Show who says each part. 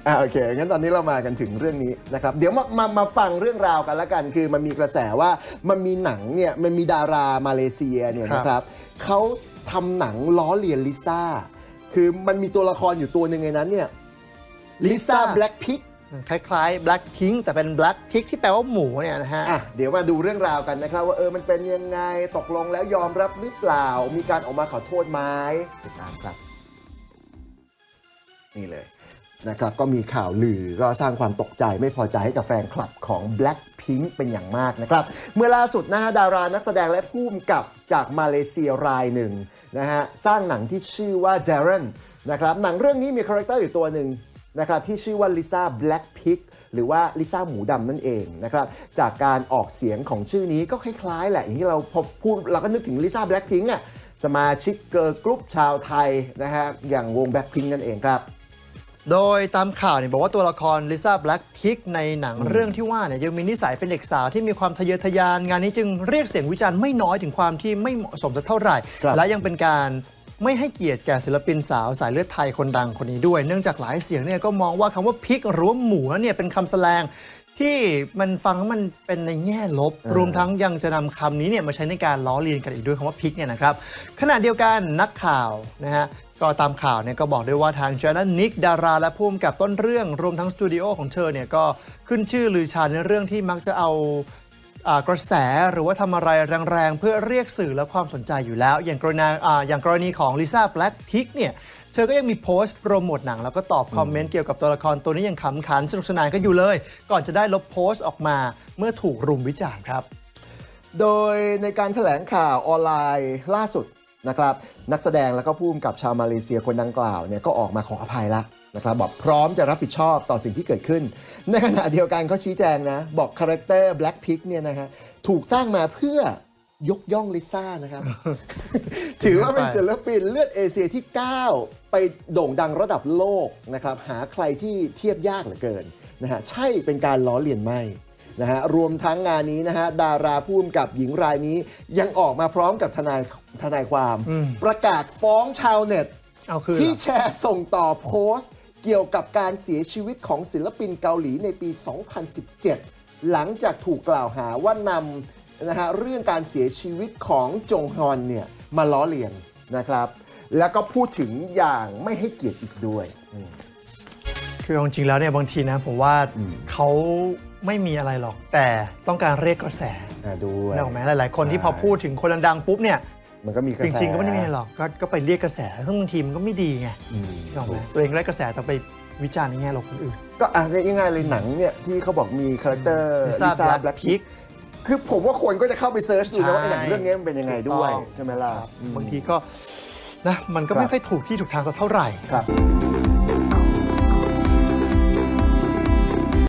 Speaker 1: โอเคงั้นตอนนี้เรามากันถึงเรื่องนี้นะครับเดี๋ยวมาฟังเรื่องราวกันละกันคือมันมีกระแสว่ามันมีหนังเนี่ยมันมีดารามาเลเซียเนี่ยนะครับเขาทำหนังล้อเลียนลิซ่าคือมันมีตัวละครอยู่ตัวหนึ่งในนั้นเนี่ยลิซ่าแบล็คพิก
Speaker 2: คล้ายๆ Black Pink แต่เป็น Black Pig ที่แปลว่าหมูเนี่ยนะฮะ
Speaker 1: เดี๋ยวมาดูเรื่องราวกันนะครับว่ามันเป็นยังไงตกลงแล้วยอมรับหรือเปล่ามีการออกมาขอโทษไหมติดตามครับนี่เลยนะครับก็มีข่าวลือก็สร้างความตกใจไม่พอใจให้กับแฟนคลับของ Blackpink เป็นอย่างมากนะครับเมื่อล่าสุดนะฮะดารานักแสดงและผู้กำกับจากมาเลเซียรายหนึ่งนะฮะสร้างหนังที่ชื่อว่า Darren นะครับหนังเรื่องนี้มีคาแรคเตอร์อยู่ตัวหนึ่งนะครับที่ชื่อว่าลิซ่า Blackpink หรือว่าลิซ่าหมูดำนั่นเองนะครับจากการออกเสียงของชื่อนี้ก็คล้ายๆแหละอย่างที่เราพอพูดเราก็นึกถึงลิซ่า Blackpink สมาชิกเกิร์ลกรุ๊ปชาวไทยนะฮะอย่างวง Blackpink นั่นเองครับ
Speaker 2: โดยตามข่าวเนี่ยบอกว่าตัวละครลิซ่าแบล็คพิกในหนังเรื่องที่ว่าเนี่ยยังมีนิสัยเป็นเด็กสาวที่มีความทะเยอทะยานงานนี้จึงเรียกเสียงวิจารณ์ไม่น้อยถึงความที่ไม่เหมาะสมสักเท่าไหร่และยังเป็นการไม่ให้เกียรติแก่ศิลปินสาวสายเลือดไทยคนดังคนนี้ด้วยเนื่องจากหลายเสียงเนี่ยก็มองว่าคำว่าพิกหรือว่าหมูเนี่ยเป็นคำแสลงที่มันฟังมันเป็นในแง่ลบรวมทั้งยังจะนำคำนี้เนี่ยมาใช้ในการล้อเลียนกันอีกด้วยคำว่าพิกเนี่ยนะครับขณะเดียวกันนักข่าวนะฮะก็ตามข่าวเนี่ยก็บอกด้วยว่าทางจอร์แดนนิกดาราและผู้กำกับต้นเรื่องรวมทั้งสตูดิโอของเธอเนี่ยก็ขึ้นชื่อลือชาในเรื่องที่มักจะเอากระแสหรือว่าทำอะไรแรงๆเพื่อเรียกสื่อและความสนใจอยู่แล้วอย่างกรณีของลิซ่าแบล็คพิกเนี่ยเธอก็ยังมีโพสต์โปรโมทหนังแล้วก็ตอบคอมเมนต์เกี่ยวกับตัวละครตัวนี้ยังขำขันสนุกสนานกันอยู่เลยก่อนจะได้ลบโพสต์ออกมาเมื่อถูกรุมวิจารณ์ครับ
Speaker 1: โดยในการแถลงข่าวออนไลน์ล่าสุดนะครับนักแสดงแล้วก็ผู้กำกับชาวมาเลเซียคนดังกล่าวเนี่ยก็ออกมาขออภัยแล้วนะครับบอกพร้อมจะรับผิดชอบต่อสิ่งที่เกิดขึ้นในขณะเดียวกันเขาชี้แจงนะบอกคาแรคเตอร์ Blackpink เนี่ยนะฮะถูกสร้างมาเพื่อยกย่องลิซ่านะครับ ถือว่าเป็นศิลปินเลือดเอเชียที่ก้าวไปโด่งดังระดับโลกนะครับหาใครที่เทียบยากเหลือเกินนะฮะใช่เป็นการล้อเลียนไหมนะฮะรวมทั้งงานนี้นะฮะดาราผู้กำกับหญิงรายนี้ยังออกมาพร้อมกับทนายความประกาศฟ้องชาวเน็ตที่แชร์ส่งต่อโพสต์เกี่ยวกับการเสียชีวิตของศิลปินเกาหลีในปี 2017 หลังจากถูกกล่าวหาว่านำนะฮะเรื่องการเสียชีวิตของจงฮอนเนี่ยมาล้อเลียนนะครับแล้วก็พูดถึงอย่างไม่ให้เกียรติอีกด้วย
Speaker 2: คือจริงๆแล้วเนี่ยบางทีนะผมว่าเขาไม่มีอะไรหรอกแต่ต้องการเรียกกระแส
Speaker 1: ด้วย
Speaker 2: นะแม้หลายๆคนที่พอพูดถึงคนดังๆปุ๊บเนี่ย
Speaker 1: มันก็มีกระแส
Speaker 2: จริงๆก็ไม่ได้มีหรอกก็ไปเรียกกระแสซึ่งบางทีมันก็ไม่ดีไงถูกไหมตัวเองได้กระแสแต่ไปวิจารณ์ในแง่ลบคนอื่น
Speaker 1: ก็ง่ายๆเลยหนังเนี่ยที่เขาบอกมีคาแรคเตอร์ลิซ่าแบล็คพิกคือผมว่าคนก็จะเข้าไปเซิร์ชดูนะว่าหนังเรื่องนี้มันเป็นยังไงด้วยใช่ไหมล่ะ
Speaker 2: บางทีก็นะมันก็ไม่ค่อยถูกที่ถูกทางสักเท่าไหร่
Speaker 1: ครับ